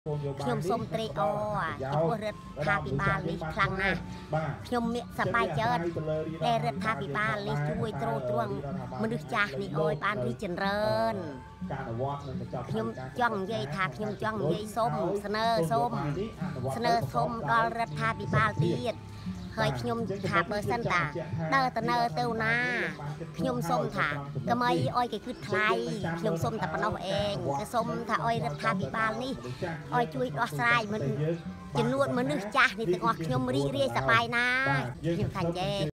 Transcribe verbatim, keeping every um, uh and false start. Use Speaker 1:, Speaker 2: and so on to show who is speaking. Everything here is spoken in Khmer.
Speaker 1: ខ្ញុំសូមត្រេកអរចំពោះរដ្ឋាភិបាលនេះខ្លាំងណាស់ខ្ញុំមានសប្បាយចិត្តដែលរដ្ឋាភិបាលនេះជួយទ្រទ្រង់មនុស្សចាស់នេះឲ្យបានរីកចម្រើនខ្ញុំចង់និយាយថាខ្ញុំចង់និយាយសូមស្នើសូមស្នើសូមដល់រដ្ឋាភិបាលទៀតហើយខ្ញុំថាបើសិនតាដើរទៅនៅទៅណាខ្ញុំសុំថាកុំអីអោយគេគិតថ្លៃខ្ញុំសុំតែប៉ុណ្ណោះឯងគេសុំថាអោយរដ្ឋាភិបាលនេះអោយជួយដោះស្រាយមិនចំនួនមនុស្សចាស់នេះទាំងអស់ខ្ញុំរីករាយសប្បាយណាស់ខ្ញុំថាចេះ